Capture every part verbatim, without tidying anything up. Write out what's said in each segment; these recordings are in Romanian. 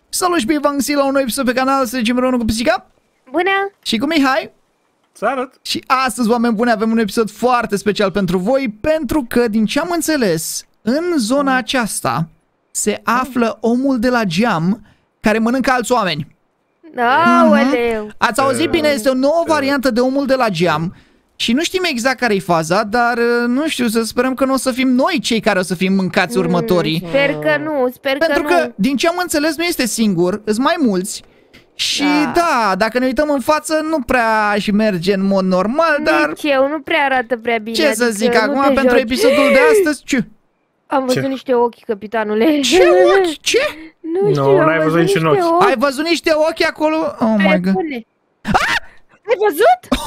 Salut și bine v-am găsit la un nou episod pe canal, să zicem rău cu pisica. Bună! Și cu Mihai. Salut! Și astăzi, oameni buni, avem un episod foarte special pentru voi, pentru că, din ce am înțeles, în zona aceasta se află omul de la geam care mănâncă alți oameni. Aoleu! Uh-huh. Ați auzit bine, este o nouă variantă de omul de la geam. Și nu știm exact care-i faza, dar nu știu, să sperăm că nu o să fim noi cei care o să fim mâncați următorii. Sper că nu, sper că nu. Pentru că, din ce am înțeles, nu este singur, sunt mai mulți. Și da. da, dacă ne uităm în față, nu prea și merge în mod normal, dar... Nici eu, nu prea arată prea bine. Ce adică să zic acum, pentru joci. episodul de astăzi, ce? Am văzut Ce? niște ochi, capitanule. Ce ochi? Ce? Nu știu, Nu, am n-ai văzut văzut niciun niște ochi. ochi. Ai văzut niște ochi acolo? Oh my god. Telefone. Ai văzut?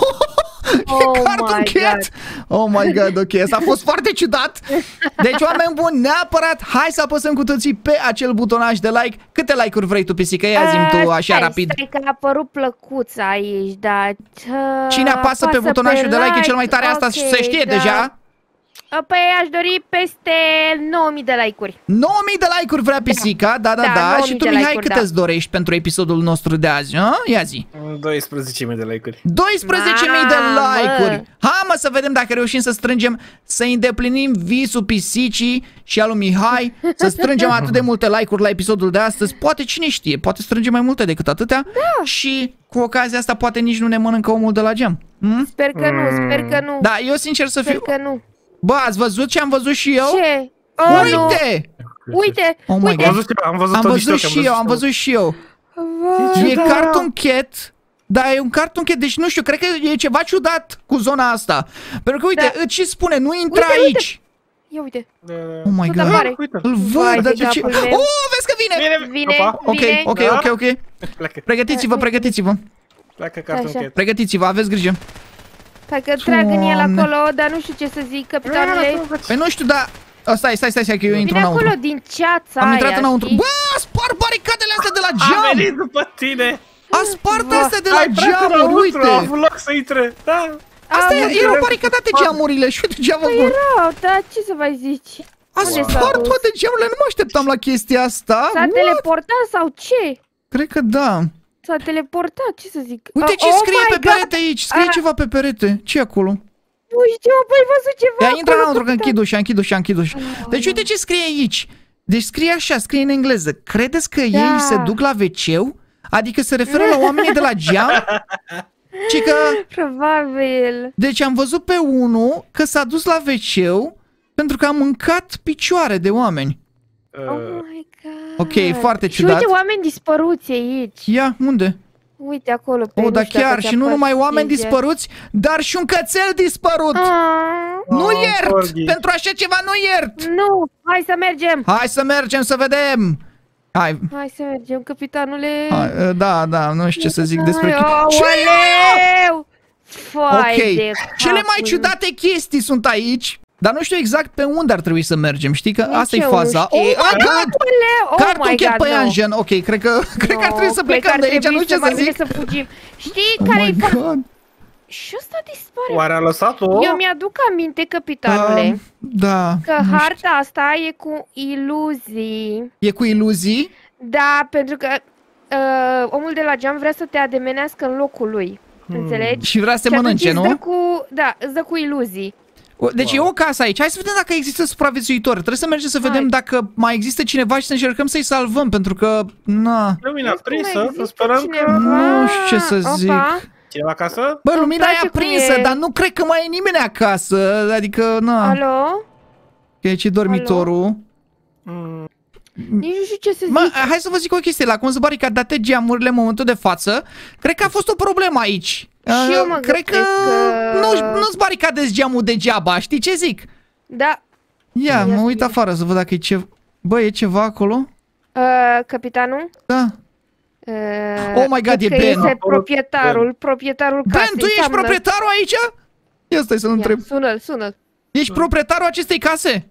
Oh Cartoon my Cat! Oh my god, ok, asta a fost foarte ciudat. Deci, oameni buni, neapărat, hai să apăsăm cu toții pe acel butonaj de like. Câte like-uri vrei tu, pisică? Ia zi-mi tu așa stai, rapid. Stai că a apărut plăcuț aici, dar... Cine apasă pe butonajul de like e cel mai tare, asta se știe da. deja. Păi aș dori peste nouă mii de like-uri. nouă mii de like-uri vrea pisica, da, da, da, Da, da. Și nouă mii tu, de Mihai, like-uri, cât da. îți dorești pentru episodul nostru de azi? A? Ia zi. doisprezece mii de like-uri. doisprezece mii de Mamă! like-uri. Hai mă să vedem dacă reușim să strângem, să îndeplinim visul pisicii și al lui Mihai, să strângem atât de multe like-uri la episodul de astăzi. Poate, cine știe, poate strângem mai multe decât atâtea. Da. Și cu ocazia asta poate nici nu ne mănâncă omul de la geam. Hm? Sper că nu, sper că nu. Da, eu sincer să Sper fiu... că nu. Bă, ați văzut ce am văzut și eu? Ce? Oh, Uite! nu. Uite! Oh my uite! Am văzut, am văzut, Am tot văzut niște ochi, și eu, am văzut și eu. Vai. E Cartoon Cat. Da, e un Cartoon Cat, deci nu știu, cred că e ceva ciudat cu zona asta. Pentru că, uite, Da. îți și spune, nu intra Uite, uite. aici. Ia uite! Da, Oh my Tot god. apare. Uite. Îl Vai văd, de dar ce... ce... capul meu. Oh, vezi că vine! Vine, Vine, Opa, Ok, vine. ok, Da. ok, ok. pleacă, Pregătiți-vă, pregătiți-vă. pleacă Cartoon Așa. Cat. Pregătiți-vă, aveți grijă. Hai că trag în el Doamne. acolo, dar nu știu ce să zic, capitanule. Păi nu știu, dar... Oh, stai, stai, stai, stai, că eu intru Vine acolo înăuntru. din ceața Am intrat aia, înăuntru. știi? Bă, spar baricadele astea de la A geam! venit după tine! A spart Bă. astea de la Ai intrat geamuri, înăuntru, uite! a avut loc să intre, da! Astea Am erau văzut. baricadate geamurile și uite ce am Păi făcut. erau, dar ce să mai zici? A Unde s-a spart dus? toate geamurile, nu mă așteptam la chestia asta. S-a What? teleportat sau ce? Cred că da. S-a teleportat, ce să zic? Uite Oh, ce oh scrie my pe God! perete aici, scrie Ah. ceva pe perete. Ce acolo? Nu știu, băi, văzut ceva Ia intră acolo, înăuntru că capitan. închid ușa, închid ușa, închid ușa. Deci uite ce scrie aici. Deci scrie așa, scrie în engleză. Credeți că Da. ei se duc la ve ce-ul? Adică se referă la oamenii de la geam? Ci că... Probabil. Deci am văzut pe unul că s-a dus la ve ce-ul pentru că a mâncat picioare de oameni. Oh Uh, my God. Ok, foarte Și ciudat. uite oameni dispăruți aici. Ia, unde? Uite acolo. Pe O, nu dar știu dacă chiar, ți-a și nu numai părut oameni atenție. dispăruți, dar și un cățel dispărut. Ah, Nu Oh, iert! Corgi. Pentru așa ceva nu iert! nu, hai să mergem. Hai să mergem să vedem! Hai, Hai să mergem, capitanule. hai, da, da, nu știu ce să zic despre... Hai, Ce? aoleu! Fai Ok, de cele mai capul. ciudate chestii sunt aici, dar nu știu exact pe unde ar trebui să mergem, știi că Nici asta e eu nu faza. știu. Oh my god! Aoleu, oh Cartoon my Cat God, no. păianjen, ok, cred că, cred că ar trebui să No, cred că plecăm ar de aici, trebui nu știu ce mai să bine zic. să fugim. Știi Oh care-i my fa... god! Și ăsta dispare. Oare a lăsat-o? Eu mi-aduc aminte, capitanule, Um, da, că nu știu. harta asta e cu iluzii. E cu iluzii? Da, pentru că uh, omul de la geam vrea să te ademenească în locul lui. Înțelegi? Și vrea să te Și atunci mănânce, îți dă nu? cu, da, îți dă cu iluzii. O- Deci e o casă aici. Hai să vedem dacă există supraviețuitori. Trebuie să mergem să vedem Hai. dacă mai există cineva și să încercăm să-i salvăm, pentru că, na, Lumina Vezi cum mai prinsă, să există sperăm cineva? că... nu știu ce să Opa. zic. Cineva acasă? Bă, Îmi lumina e place cum aprinsă, e. dar nu cred că mai e nimeni acasă. Adică, na, Alo? că e aici dormitorul. Mm, Nici nu știu ce să zic. Mă, hai să vă zic o chestie. La cum se baricadate geamurile în momentul de față, cred că a fost o problemă aici. Și eu mă Cred că, gândesc că- nu, nu-ți baricadezi geamul degeaba, știi ce zic? Da, Ia, Ia mă zi. uit afară să văd dacă e ceva. Bă, e ceva acolo? uh, capitanul? Da. Uh, Oh my God, cred e că Ben. este proprietarul, proprietarul casei. Ben, tu ești Înseamnă- proprietarul aici? Ia stai să-l Ia, întreb. sună-l, sună-l. Ești proprietarul acestei case?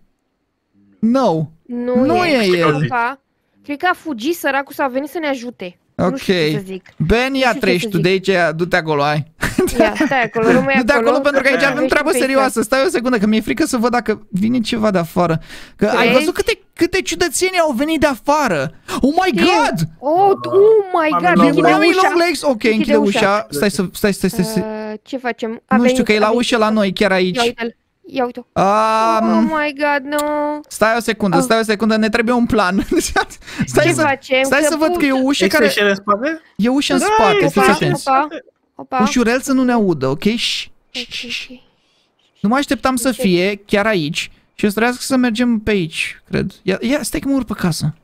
No. Nu, Nu e el. Opa. Cred că a fugit săracul sau a venit să ne ajute. Ok. Nu știu ce să zic. Ben, ia știu ce treci să tu zic. de aici, du-te acolo, hai. Ia, stai acolo, rămâi Du-te acolo. acolo pentru că aici avem Vezi treabă pe serioasă. Stai o secundă, că mi-e frică să văd dacă vine ceva de afară. Că ai Crezi? văzut câte, câte ciudățenii au venit de afară. Oh my god! Oh, oh my god, Mami închide Mami ușa. long legs? Ok, închide ușa. Stai să, stai, stai, stai, stai. Uh, ce facem? A Nu știu venit- că e a la venit- ușă la noi, chiar Ia aici. uite-l. Ia uite-o. Oh Um, my god, no. stai o secundă, Oh. stai o secundă, ne trebuie un plan. Stai Ce să, facem? stai Că să văd că e o ușă Există care... și ele în spate? E o ușă în Da, spate, e fiți opa, atenți. Opa, opa. Ușurel să nu ne audă, ok? Shh. Ok, ok. Nu mă așteptam să Ok. fie chiar aici și o să trebuiască să mergem pe aici, cred. Ia, ia stai că mă urc pe casă.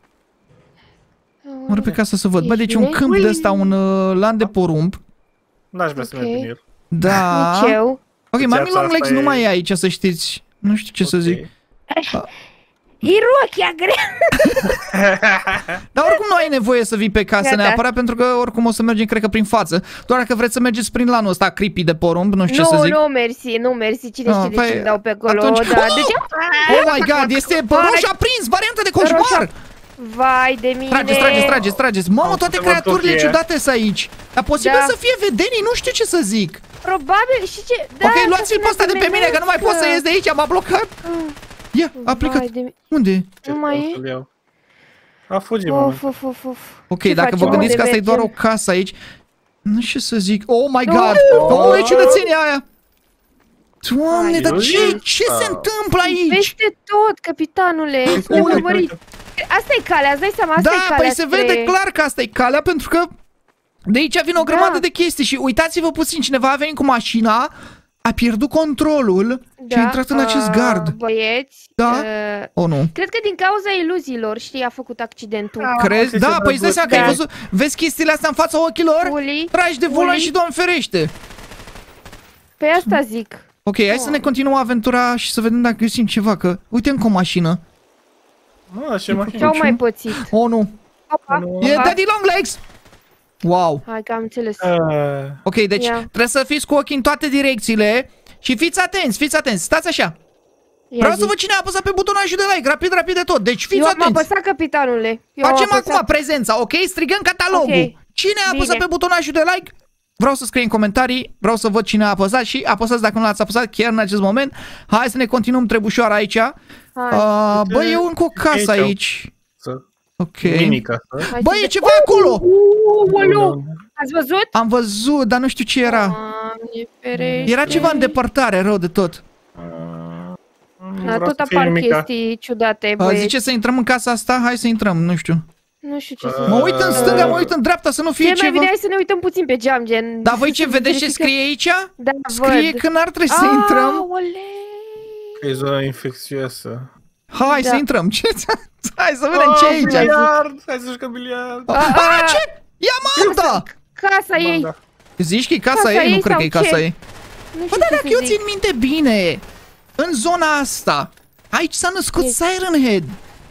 Mă urc pe casă să văd. Bă, deci un Ești câmp de ăsta, un uh, lan de porumb. N-aș vrea să Ok. merg în el. Da. Nici eu. Ok, Viața Mami Long asta Legs e- nu mai e aici, să știți. Nu știu ce să Ok. zic. E rochia grea. Dar oricum nu ai nevoie să vii pe casă Gata. neapărat, pentru că oricum o să mergem, cred că, prin față. Doar dacă vreți să mergeți prin lanul ăsta creepy de porumb, nu știu ce să Nu, zic. nu, mersi, nu, mersi. Cine Ah, știe de păi, ce dau pe acolo? atunci- Da, Oh! de ce? Oh my god, este roșu aprins, varianta de coșmar! Roșu- Vai de mine. Trageți, trageți, trageți, trageți. Mamă, Am toate să văd creaturile tot e. ciudate sunt aici. Dar posibil Da. să fie vedenii, nu știu ce să zic. Probabil, și ce? Da, Ok, să luați-l pe ne ăsta de pe mine, că nu mai pot să ies de aici, m-a blocat. Ia, a plecat. Vai de mi- Unde? Nu mai Să-l e? iau. A fugit, mă. Of, of, of, of. Ok, Ce dacă vă facem? gândiți că Unde asta e doar o mergem? casă aici. Nu știu ce să zic. Oh my Nu. god! Oh, e ciudățenia aia! Doamne, Hai, dar uite. ce, ce se întâmplă aici? Peste tot, capitanule. Uite, Ne-am uite, urmărit. uite. Asta e calea, îți dai seama, asta Da, e calea păi se spre- vede clar că asta e calea, pentru că de aici vine o Da. grămadă de chestii și uitați-vă puțin, cineva a venit cu mașina, a pierdut controlul și a intrat în acest uh, gard. Băieți, Da? uh, O, nu. cred că din cauza iluziilor, știi, a făcut accidentul. Da. Crezi? ce Da, se păi îți dai seama că Da. ai văzut, vezi chestiile astea în fața ochilor? Uli, Tragi de volan Uli. și Doamne ferește. pe asta zic. Ok, hai să ne continuăm aventura și să vedem dacă găsim ceva, că uite încă o mașină. Mă, ce mașină. Ce-au mai pățit? Oh, nu. Opa, Nu. E opa. Daddy Long Legs! Wow. Hai că am înțeles. Uh, Ok, deci Ia. trebuie să fiți cu ochii în toate direcțiile și fiți atenți, fiți atenți, stați așa. Ia Vreau zi. să văd cine a apăsat pe butonajul de like, rapid, rapid de tot. Deci fiți Eu am atenți. apăsat, capitanule. Eu am Facem apăsat. acum prezența, ok? Strigăm catalogul. Ok. Cine a apăsat Bine. pe butonajul de like? Vreau să scrie în comentarii, vreau să văd cine a apăsat și apăsați dacă nu l-ați apăsat chiar în acest moment. Hai să ne continuăm trebușoara aici. Hai. Uh, bă, e încă o casă Aici au- aici. să... Ok. Mimica, să... Hai Bă, să e ve- ceva acolo! Ulu! Ați văzut? Am văzut, dar nu știu ce era. Doamne ferește. Era ceva în depărtare, rău de tot. Da, Vreau tot să fie apar Mimica. chestii ciudate, Uh, băieți. zice să intrăm în casa asta? Hai să intrăm, nu știu. Nu știu ce să Uh, Mă zic. uit în stânga, mă uit în dreapta, să nu fie Ce mai ceva. bine hai să ne uităm puțin pe geam, gen... Dar voi ce, să vedeți ce verificăm. scrie aici? Da, Scrie văd. că n-ar trebui să intrăm. Aoleu. E zona infecțioasă. Hai Da. să intrăm. Ce? Hai să vedem ce e aici. Biliard! Hai să jucăm biliard! Ah, Ah, ah. ce? Ia Manda! Casa ei. Da. Zici că e casa Casa ei? Nu ei cred că e sau casa ce? ei. Nu Bă, știu dar ce dacă să eu zic. țin minte bine, în zona asta, aici s-a născut E- Siren Head.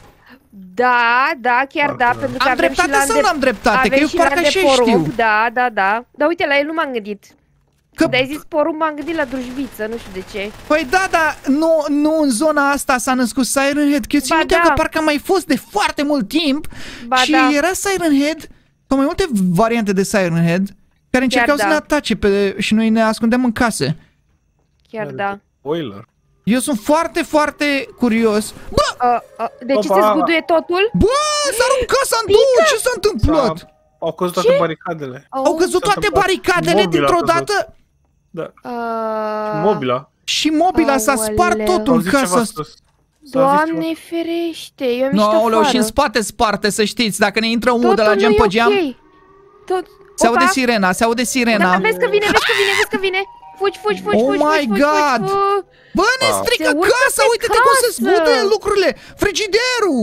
Da, da, chiar da, pentru că Am avem și dreptate la sau nu am dreptate? Că avem eu și parcă la de așa porumb, știu. da, da, da. Dar uite, la el nu m-am gândit. Că, Când ai zis porumb, m-am gândit la drujviță, nu știu de ce. păi da, dar nu, nu în zona asta s-a născut Siren Head. Că eu țin Ba minte da. că parcă a mai fost de foarte mult timp Ba și da. era Siren Head, sau mai multe variante de Siren Head, care încercau da. să ne atace pe, și noi ne ascundeam în case. Chiar da. Spoiler. Eu sunt foarte, foarte curios. Bă! Uh, uh, de ce Opa. se zguduie totul? Bă! S-a rupt casa în două! Ce s-a întâmplat? S-a- Au căzut toate baricadele. Au căzut S-a toate întâmplat. baricadele Mobila dintr-o a căzut. dată Da. Uh, Mobila. și mobila s-a spart Aoleu. totul Au în zis casa ceva asta. sus. S-a zis Doamne ferește, eu am No, ieșit aoleu, și în afară. spate sparte, să știți. Dacă ne intră unul de la Totul geam nu pe e geam, ok. Tot... se aude Opa. sirena, se aude Da, sirena. vezi că vine, vezi că vine, vezi că vine. Fugi, fugi, fugi, Oh fugi, my fugi, fugi, God. fugi, fugi. Bă, ne Ah. strică Se urcă casa, pe uite-te cum se casă. zbuduie lucrurile. Frigiderul.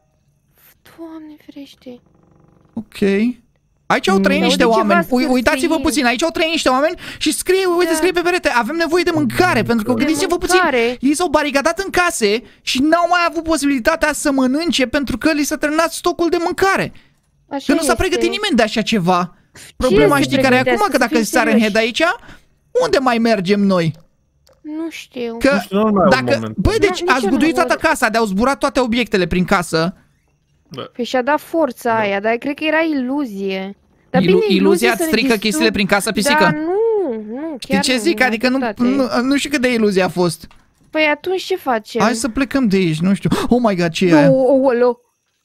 Doamne ferește. Ok. Aici au trăit Se niște aude ceva oameni. Ui, uitați-vă scârțâind. puțin, aici au trăit niște oameni și scrie, uite, Da. scrie pe perete, avem nevoie de mâncare, pentru că De gândiți-vă puțin, mâncare. ei s-au baricadat în case și n-au mai avut posibilitatea să mănânce pentru că li s-a terminat stocul de mâncare. Așa Că nu s-a este. pregătit nimeni de așa ceva. Problema se știi care e acum? pregătească, Că să dacă fim Siren serioși? Head aici, unde mai mergem noi? Nu știu. Că Nu știu, nu mai au dacă, moment. băi, Nu, deci nici ați eu nu zguduit văd. toată casa, de-au zburat toate obiectele prin casă. Păi și-a dat forța aia, dar cred că era iluzie. Dar Ilu- bine, iluzia îți să ne strică distrug- chestiile prin casă, pisică? Da, nu, nu, Știi chiar ce nu, zic? nu, Adică nu, dreptate. nu, nu știu cât de iluzie a fost. Păi atunci ce facem? Hai să plecăm de aici, nu știu. Oh my god, ce e aia? Oh, oh, oh.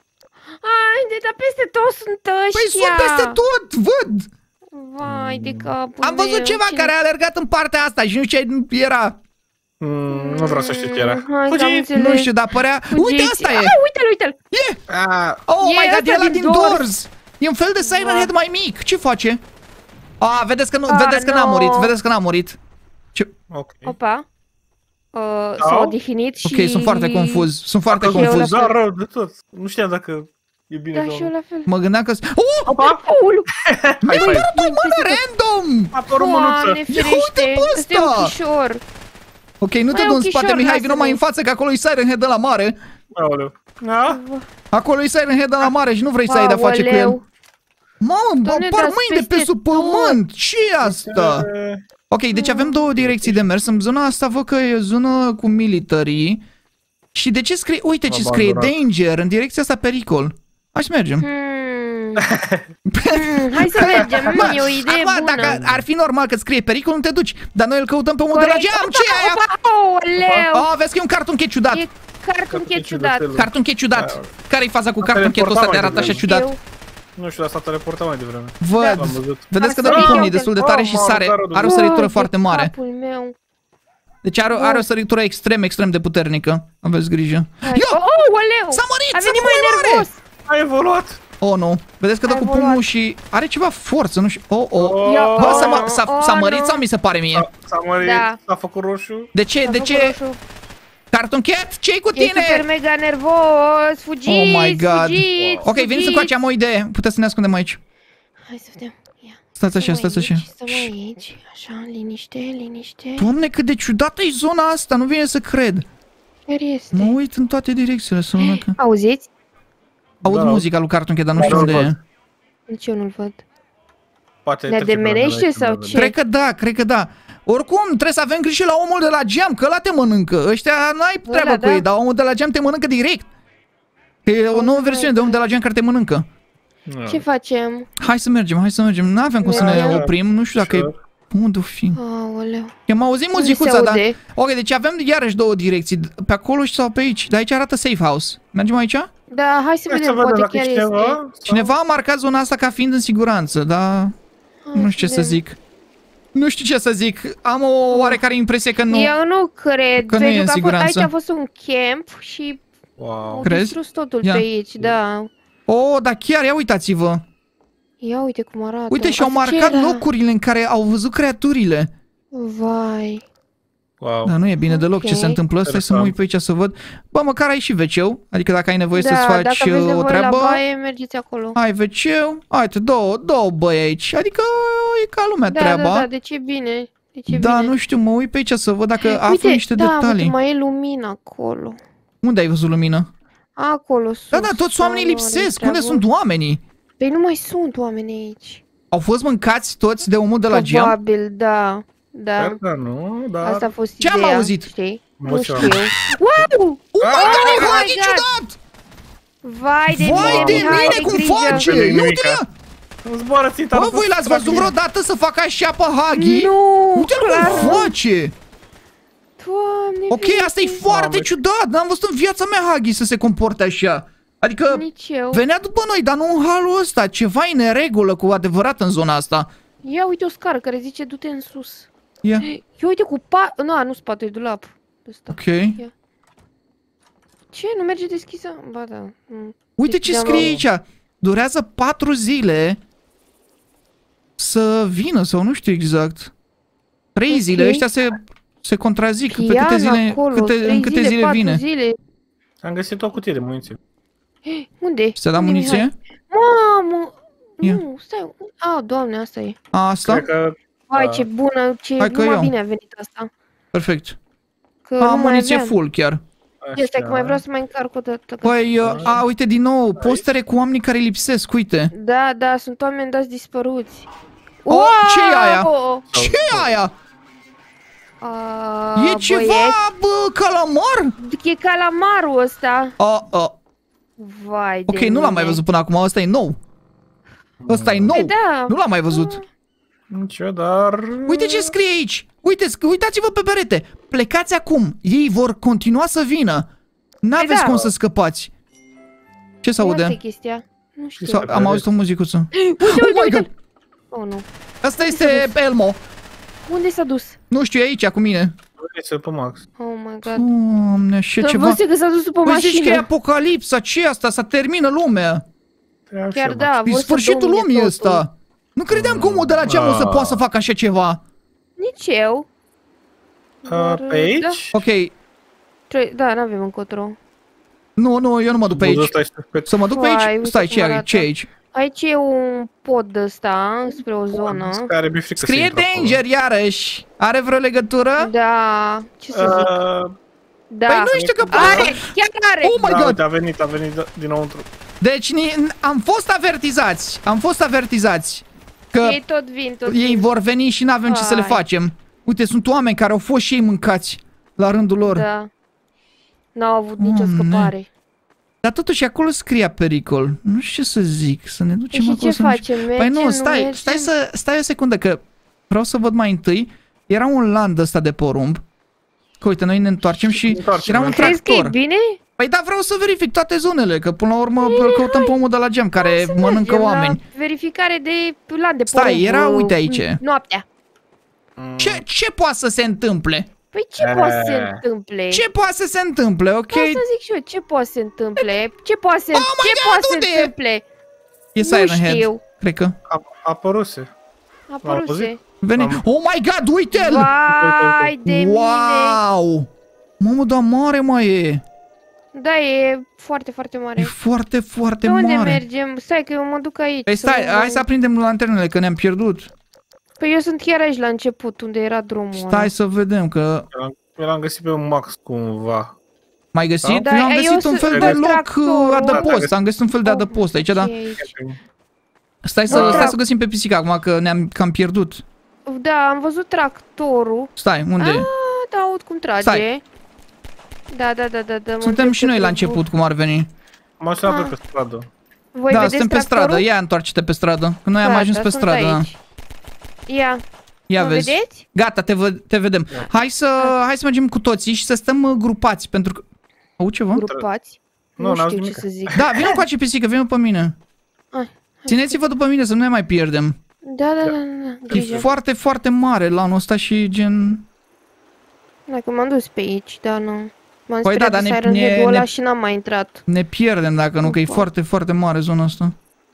Haide, dar peste tot sunt ăștia. Păi sunt peste tot, văd! Vai de capul Am văzut meu, ceva ce... care a alergat în partea asta și nu știu ce era. Mm, nu vreau să știu ce era. Hai, Fugi! că am înțeles. Nu știu, dar părea... Fugiți. Uite, asta e! Ah, uite-l, uite-l! E! Ah, Oh E my god, e ăsta ăla din din Doors. Doors! E un fel de Siren Head mai mic. Ce face? Ah, vedeți că, nu, Ah, vedeți că n-a no. murit, vedeți că n-a murit. Ce... ok. Opa. Uh, S-a Au? odihnit și... Ok, sunt foarte confuz, sunt foarte Dacă confuz. da, rău de tot. Nu știam dacă e bine Da, sau și eu nu. la fel. Mă gândeam că... Uh! Opa! Aulu! Hai, hai. Mână random! A apărut mânuță. Doamne, uite ferește! pe Ăsta e ăsta! ochișor. Ok, nu te Mai du în ochișor, spate, Mihai, vino lasă-mă. mai în față, că acolo e Siren Head de la mare. Aoleu. A? Acolo e Siren Head de la mare și nu vrei să ai de face cu el. Aoleu. Mamă, Doamne, apar dar mâini de pe peste sub pământ! ce e asta? E, Ok, deci avem două direcții de mers. În zona asta văd că e o zonă cu military. Și de ce scrie... Uite ce scrie Abandonat. danger, în direcția asta pericol. Hai să mergem. Hmm. Hmm, hai să mergem, Bă, e o idee acum, bună. dacă ar fi normal că scrie pericol, nu te duci. Dar noi îl căutăm pe omul de la Corect. geam. Ce e aia? Aoleu! Oh, vezi că e un cartonchet ciudat. E cartonchet ciudat. Cartonchet ciudat. Care-i faza cu Asta cartonchetul ăsta de reportam arată mai așa devreme. ciudat? Nu știu, asta te reporta mai devreme. Văd. L-am văzut. Vedeți că dă Asta e pumnii ok. destul de tare Oh, și m-am sare. rugat, Are o Vai săritură de foarte mare. capul meu. Deci are, are o săritură extrem, extrem de puternică. Aveți grijă. Hai. Ia! Oh, oh, oleu! S-a mărit, A s-a venit făcut mai mai mare! nervos! A evoluat. Oh, nu. Vedeți că dă A cu evoluat. pumnul și are ceva forță, nu știu. Oh, oh. Ia, Bă, oh, s-a, mă- s-a, oh, s-a no. mărit sau mi se pare mie? S-a- S-a mărit, Da. s-a făcut roșu. De ce, S-a de făcut ce? roșu. Cartonchet, ce-i cu E super tine? mega nervos! Fugiți, Oh my God. fugiți, Ok, veniți fugiți. încoace, am o idee. Puteți să ne ascundem aici. Hai să vedem. Ia. Stați așa, Stăm stați așa. aici, Stăm aici, așa, liniște, liniște. Doamne, cât de ciudată e zona asta, nu vine să cred. Chiar este. Mă uit în toate direcțiile, să nu că... Auziți? Aud Da. muzica lui Cartonchet, dar nu Da, știu unde da, e. da. Nici eu nu-l văd. Poate Ne trece pe ademenește la mine sau aici, ce? Cred că da, cred că da. Oricum, trebuie să avem grijă la omul de la geam, că ăla te mănâncă. Ăștia n-ai treabă Ăla, cu da. ei, dar omul de la geam te mănâncă direct. Că e o nouă my versiune de om de la geam care te mănâncă. Da. Ce facem? Hai să mergem, hai să mergem. N-avem cum să ne Mergem. oprim, nu știu dacă e... Sure. Unde o fi? Aoleu. Am auzit Nu se muzicuța, dar... aude. Ok, deci avem iarăși două direcții, pe acolo și sau pe aici. Dar aici arată safe house. Mergem aici? Da, hai să Hai să vedem, vedem poate dacă chiar e este. cineva. Cineva a marcat zona asta ca fiind în siguranță, dar... Nu știu ce să vedem. zic. Nu știu ce să zic. Am o oarecare impresie că nu. Eu nu cred, Că nu e pentru în că a fost, siguranță. aici a fost un camp și Wow. au Crezi? distrus totul Ia. pe aici, da. Oh, dar chiar, ia uitați-vă. Ia uite cum arată. Uite, și-au Asta ce marcat era? locurile în care au văzut creaturile. Vai. Wow. Dar nu e bine deloc ce Ok. se întâmplă. Stai să mă uit pe aici să văd. Bă, măcar ai și veceu. Adică dacă ai nevoie Da, să-ți dacă faci aveți uh, nevoie o treabă, la baie, mergeți acolo. ai veceu. Uite, două, două băi aici. Adică e ca lumea Da, treaba. da, da, de ce bine? De ce Da, bine? nu știu, mă uit pe aici să văd dacă aflu Uite, niște da, detalii. uite, mai e lumină acolo. Unde ai văzut lumină? Acolo sus. Da, da, toți oamenii sau lipsesc. are Unde treabă? sunt oamenii? Păi nu mai sunt oameni aici. Au fost mâncați toți de omul de la geam? Probabil, da. Da. Sper că nu, dar... Asta a fost Ce am ideea, auzit? Știi? Nu Nu știu. știu. Wow! Oh my Ah, god, oh e my Hagi God! ciudat! Vai de Vai mine, de Mihai, mine, ai cum grijă. face? Nu-i Nu nimica. uite-l! Îmi zboară ținta. Bă, voi l-ați văzut vreodată să facă așa pe Hagi? Nu, Uite-l clar cum nu. face! Doamne, Ok, asta e ferește. foarte Doamne. ciudat! N-am văzut în viața mea Hagi să se comporte așa. Adică Nici eu. venea după noi, dar nu în halul ăsta. Ceva e neregulă cu adevărat în zona asta. Ia uite o scară care zice du-te în sus. Ia, Ia uite cu pa... Nu, nu spate, e dulap. Ăsta. ok. Ce? Nu merge deschisă? Ba da. Mm. Uite ce Deschideam scrie la- aici. Durează patru zile să vină sau nu știu exact. Trei Ok. zile, ăștia se, se contrazic. Pe Pian câte zile, acolo, câte, trei în câte zile, zile patru vine? Zile. Am găsit o cutie de muniție. Unde? Se da Unde, muniție? Mihai? Mamă! Ia. Nu, stai. A, doamne, asta e. Asta? Cred că... Vai, Da. ce bună, ce Hai că numai eu. bine a venit asta. Perfect. Că Am nu mai muniție aveam. full chiar. Ia, stai că mai vreau să mai încarc o dată. Păi, uh, a, uite din nou, postere cu oamenii care lipsesc, uite. Da, da, sunt oameni dați dispăruți. Oh, ce-i aia? Wow! Ce e aia? A, E ceva, băieți, bă, calamar? e calamarul ăsta. Oh, oh. Vai de Ok, nu l-am mai mine. văzut până acum, ăsta e nou. Ăsta e nou. Păi da. Nu l-am mai văzut. Nici eu, dar... Uite ce scrie aici! Uite, sc uitați-vă pe perete! Plecați acum! Ei vor continua să vină! N-aveți da. cum să scăpați! Ce se Asta e aude? chestia. Nu știu. Sau, am auzit o muzicuță. Uite, Oh uite, my uite. god! Oh, nu. Asta este Elmo! Unde s-a dus? Nu știu, e aici cu mine. Uite-l pe Max. Oh my god. Doamne, așa Să ceva. văd că s-a dus după Păi zici că e mașină. apocalipsa, ce asta? S-a termină lumea. Chiar da, E vor să sfârșitul domine lumii totul. ăsta. Nu credeam că omul de la geamul să Ah. poată să facă așa ceva. Nici eu. Dar, Pe aici? Ok. Da, da n-avem încotro. Nu, nu, eu nu mă duc pe Buzul aici. ăsta este pe- Să mă duc pe Uai, aici? uite Stai, cum ce e arată. ce e aici? Aici e un pod ăsta, spre o zonă. Care mi-e frică să Scrie intru acolo. danger iarăși. Are vreo legătură? Da, ce să zic? Uh, Da. Păi nu știu că... Are, chiar are. Oh my da, god! uite, a venit, a venit da- dinăuntru. Deci ni- am fost avertizați. Am fost avertizați. Că Ei tot vin, tot ei vin. vor veni și n-avem ce să le Hai. facem. Uite, sunt oameni care au fost și ei mâncați la rândul lor. Da. N-au avut nicio Doamne. scăpare. Dar totuși acolo scria pericol. Nu știu ce să zic, să ne ducem Și acolo ce să nu- facem? Mergem, Păi nu, stai, mergem? stai să stai o secundă că vreau să văd mai întâi. Era un land ăsta de porumb. Că uite, noi ne întoarcem și Ne întoarcem, era un ne Crezi că e tractor. bine? Păi da, vreau să verific toate zonele, că până la urmă îl căutăm pe omul de la geam care Să mănâncă mergem la oameni. verificare de land de Stai, porumb, era, uh, uite aici. Noaptea. Ce, ce poate să se întâmple? Păi ce Eh. poate să se întâmple? Ce poate să se întâmple, ok? Asta zic și eu, ce poate să se întâmple? Ce poate să, Oh my ce God, poate să unde se e? întâmple? E Nu Siren Head, știu. cred că. A, apăruse. Apăruse. auzit? Veni. Am- Oh my god, uite-l! Vai de mine. Wow! Mamă, dar mare mai e. Da, e foarte, foarte E mare. foarte, foarte De unde mare. mergem? Stai că eu mă duc aici. Păi să stai, mă- hai să aprindem lanternele, că ne-am pierdut. Păi eu sunt chiar aici la început, unde era drumul ăla. Stai să vedem, că... Eu l-am găsit pe un Max cumva. M-ai găsit? Da, eu am eu găsit un sunt fel pe de loc tractorul. uh, adăpost. Da, Am găsit un fel de Oh, adăpost aici, da. ce e aici? Stai să, Da. stai să găsim pe pisica acum, că ne-am cam pierdut. Da, am văzut tractorul. Stai, unde e? Ah, da, aud cum trage. Stai. Da, da, da, da, da. mă Suntem duc și pe noi la drumul. început, cum ar veni. M-am sunat Ah. pe stradă. Voi Da, vedeți suntem pe tractorul? stradă, ia întoarce-te pe stradă. Că noi am Gata, ajuns pe sunt stradă, da. aici. Ia, Ia mă vezi. vedeți? Gata, te, vă, te vedem. Hai să, hai să mergem cu toții și să stăm uh, grupați, pentru că... Au ceva? Grupați? Nu, Nu n-am știu ce nimic. să zic. Da, vină încoace pisică, vină pe mine. Hai, Țineți-vă după mine să nu ne mai pierdem. Da, da, da, da, da. E Grijă. foarte, foarte mare lanul ăsta și gen... Dacă m-am dus pe aici, da, nu. M-am Păi speriat da, de dar ne- Siren ne- Head-ul ăla ne- și n-am mai intrat. Ne pierdem dacă nu, că e Opa. foarte, foarte mare zona asta.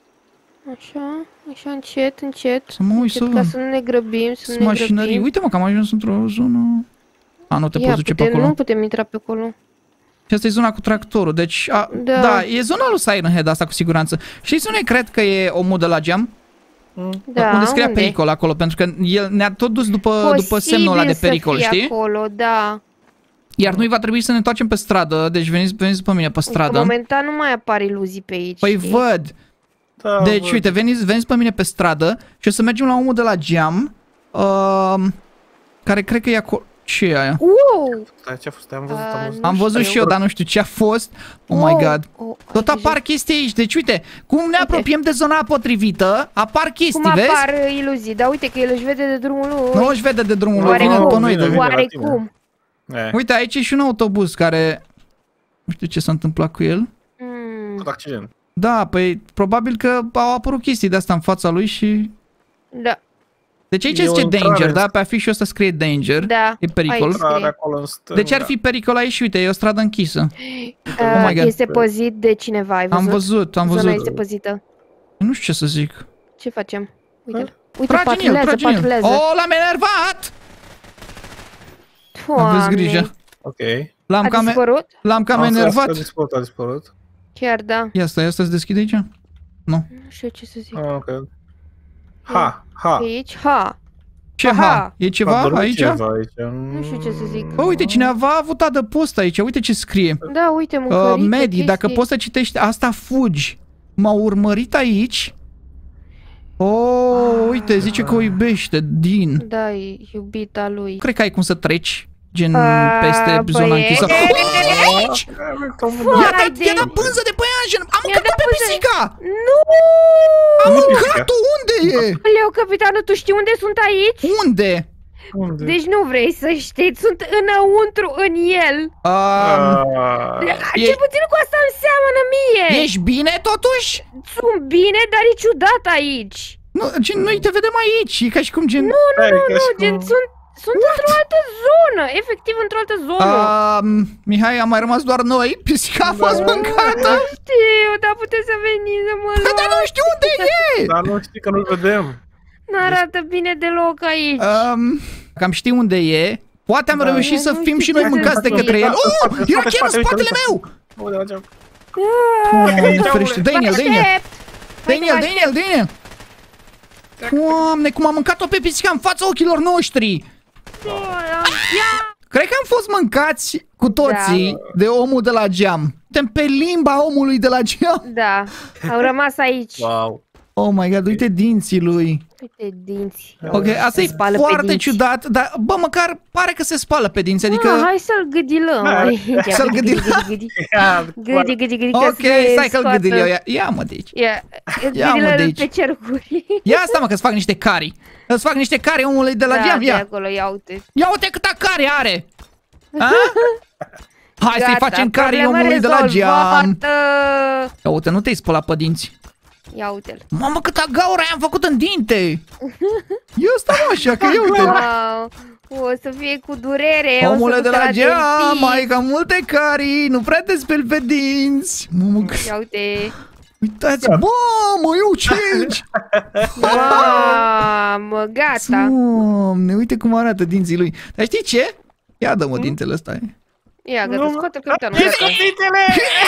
Așa, așa încet, încet. Să mă uit să Încet ca văd. să nu ne grăbim, să Sunt nu ne mașinării. grăbim. Uite mă că am ajuns într-o zonă... A, nu te Ia, poți duce pe putem, acolo. nu putem intra pe acolo. Și asta e zona cu tractorul, deci, a, da. Da. da, e zona lui Siren Head asta cu siguranță. Știți unde cred că e omul de la geam? Da, unde scria unde? pericol acolo, pentru că el ne-a tot dus după, după semnul ăla de Posibil pericol, să fie știi? acolo, da. Iar noi va trebui să ne întoarcem pe stradă, deci veniți, veniți după mine pe Că stradă. momentan nu mai apar iluzii pe aici. Păi știi? văd. Da, Deci, văd. uite, veniți, veniți pe mine pe stradă și o să mergem la omul de la geam, uh, care cred că e acolo. Ce e aia? Wow! Stai, ce a fost? Am văzut, Uh, am văzut. Am văzut știu. și eu, dar nu știu ce a fost. Oh my Wow! god. Oh, Tot ai apar chestii aici, deci uite, cum ne apropiem de zona potrivită, apar chestii, Cum vezi? apar uh, iluzii, dar uite că el își vede de drumul lui. Nu își vede de drumul lui, Oare vine cum? după noi. Vine, De... vine. Oare la tine. cum? E, Uite, aici e și un autobuz care... Nu știu ce s-a întâmplat cu el. Mm, tot accident. Da, păi probabil că au apărut chestii de asta în fața lui și... da, Deci aici E o zice intrare danger, în- da? Pe afișul ăsta scrie danger. da. E pericol. Aici. Intrare scrie. acolo în stânga. Deci ar fi pericol aici și uite, e o stradă închisă. Uh, my God. este păzit de cineva, ai văzut? Am văzut, am Zona văzut. este păzită. Nu știu ce să zic. Ce facem? Uite-l. Uite, Trage în el, patrulează, trage în el. patrulează. Oh, l-am enervat! Doamne. Aveți grijă. Ok. L-am A cam, dispărut? l-am cam Am înțeles că enervat. A dispărut, a dispărut. Chiar da. Ia stai, asta se deschide aici? Nu. Nu știu ce să zic. Ah, ok. Ha, ha. Pe aici, ha. Ce Aha. ha? E A ceva apărut aici? Ceva aici. Nu știu ce să zic. Bă, uite, cineva a avut adăpost aici, uite ce scrie. Da, uite, Uh, mâncărițe, Medi, chestii. dacă poți să citești asta, fugi. M-au urmărit aici. Oh, uite, zice că o iubește, Din. Da, e iubita lui. Nu cred că ai cum să treci, gen, A, peste păi zona e- închisă. e- Oh, aici! I-a dat, Vai de- i-a dat pânză de pe ea, gen, am I-a mâncat dat pe pânză. pisica! Nu! Am mâncat-o, unde e? Leu, capitană, tu știi unde sunt aici? Unde? Unde? Deci nu vrei să știi, sunt înăuntru în el. Um, Ah, e- Cel puțin cu asta îmi seamănă mie. ești bine totuși? Sunt bine, dar e ciudat aici. Nu, gen, noi te vedem aici, e ca și cum gen... Nu, nu, Hai, nu, ca nu, și gen, cum- sunt, sunt într-o altă zonă, efectiv într-o altă zonă. Um, Mihai, am mai rămas doar noi, pisica a fost mâncată. Nu știu, dar puteți să veniți să mă Păi, dar nu luați. știu unde e! dar nu știi că nu-l vedem. N-arată bine deloc aici. Um, cam știi unde e. Poate am Da. reușit să Nu fim știu și noi ce mâncați de să către fie. el. În Oh, spate, în era spate, chiar în spate, spatele uite, meu! Uite la geam. Doamne, ferește, Mă Daniel, Daniel! aștept. Hai Daniel, să mă Daniel, Daniel! Doamne, cum am mâncat-o pe pisica în fața ochilor noștri! aștept. Ia! Cred că am fost mâncați cu toții de omul de la geam. Suntem pe limba omului de la geam. Da, au rămas aici. Wow. Oh my god, uite dinții lui. Uite dinți. Ok, asta Se e spală pe foarte dinți. ciudat, dar bă, măcar pare că se spală pe dinți, adică... Ah, hai să-l gâdilăm. Da. Hai. Ia, Să-l gâdi, gâdilăm. gâdi, gâdi, Ia, gâdi, gâdi, gâdi, ca Ok, să ne stai că-l scoată- gâdil eu, ia, ia mă de aici. Ia, Ia, mă, de gâdilă-l aici. pe cercuri. Ia asta mă, că-ți fac niște cari. Îți fac niște cari omului de la Da, geam, de ia. acolo, ia uite. Ia uite câta cari are. A? Hai să-i Gata, facem cari problemă omului de la geam. rezolvată. Ia uite, nu te-ai spălat pe dinți. Ia uite-l. Mamă, câta gaură am făcut în dinte. Ia stai mă așa, că ia uite. Wow, o să fie cu durere. o să Omule ducă de la geam, dentist. ai cam multe cari, nu prea te speli pe dinți. Mamă, că... Ia uite. Uitați, mamă, eu ce aici? Mamă, gata. Doamne, uite cum arată dinții lui. Dar știi ce? Ia dă-mă dintele ăsta. Ia, gata, Nu, scoate capitanul. Ia gata. scotitele!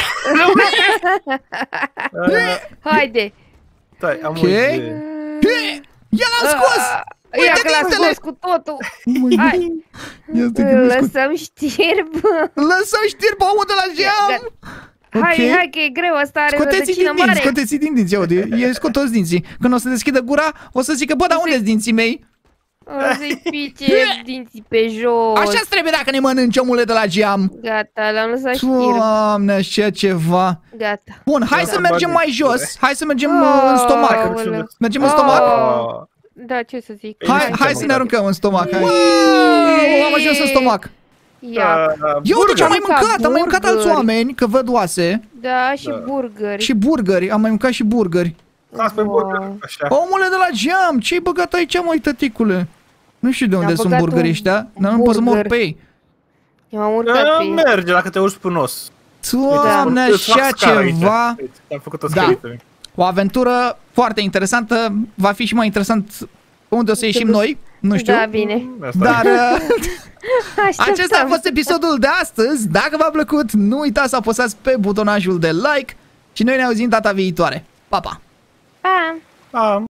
Haide. Stai, am Ok. o idee. Ia l-am scos! Ia Uite că l-a dintele! scos cu totul. Oh Hai. Ia stai că Îl mi-a scos. lăsăm știrb. Lăsăm știrb omul de la geam! Hai, Ok. hai că e greu, asta are Scoteți-i rădăcină din dinți, mare. scoteți-i din dinți, ia uite, e scot toți dinții. Când o să deschidă gura, o să zică, bă, dar unde sunt dinții mei? O să-i pice dinții pe jos. Așa trebuie dacă ne mănânci, omule de la geam. Gata, l-am lăsat știrb. Doamne, așa ceva. Gata. Bun, hai să mergem mai jos, hai să mergem uh, în stomac. Aoleu. Mergem în stomac? Oh. Ah, Da, ce să zic? Hai, Hai, hai să ne aruncăm în stomac, hai. Wow! Am ajuns în stomac. Ia. ah, Eu uite ce am mai Burger. mâncat, am mai mâncat alți Burgeri. oameni, că văd oase. Da, și Da. burgeri. Și burgeri, am mai mâncat și burgeri. Las pe Wow. burger, așa. Omule de la geam, ce-ai băgat aici, măi, tăticule? Nu știu de unde Am sunt băgat burgerii un ăștia, dar nu pot să mor burger. pe ei. Eu am urcat Ah, pe el. merge dacă te urci pe nos. Doamne, Îți fac așa scara, uite. ceva. Uite, am făcut o Da. scarită. O aventură foarte interesantă, va fi și mai interesant unde o să ieșim noi, nu știu. Da, bine. Asta Dar uh, Așteptăm. acesta a fost episodul de astăzi. Dacă v-a plăcut, nu uitați să apăsați pe butonajul de like și noi ne auzim data viitoare. Pa, pa! Pa! Ah,